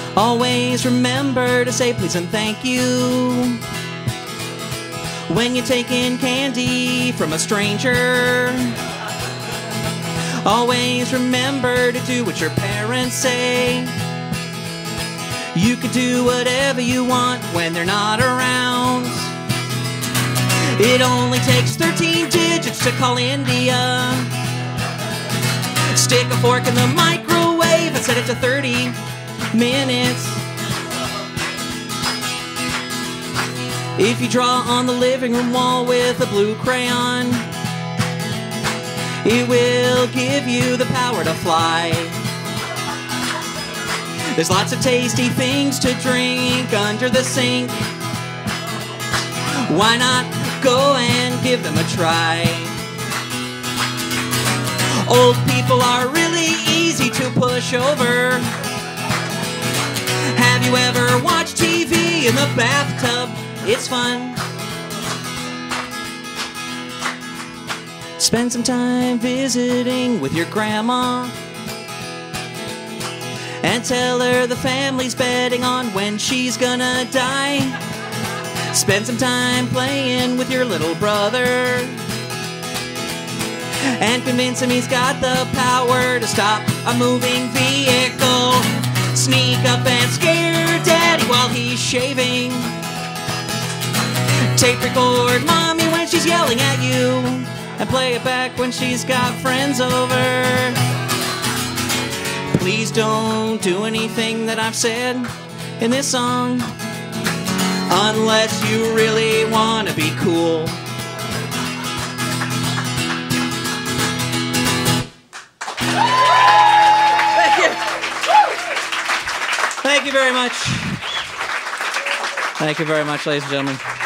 Always remember to say please and thank you when you're taking candy from a stranger. Always remember to do what your parents say. You can do whatever you want when they're not around. It only takes 13 digits to call India. Stick a fork in the microwave and set it to 30 minutes. If you draw on the living room wall with a blue crayon, it will give you the power to fly. There's lots of tasty things to drink under the sink. Why not go and give them a try? Old people are really easy to push over. Have you ever watched TV in the bathtub? It's fun. Spend some time visiting with your grandma and tell her the family's betting on when she's gonna die. Spend some time playing with your little brother and convince him he's got the power to stop a moving vehicle. Sneak up and scare Daddy while he's shaving. Tape record Mommy when she's yelling at you, and play it back when she's got friends over. Please don't do anything that I've said in this song unless you really want to be cool. Thank you. Thank you very much. Thank you very much, ladies and gentlemen.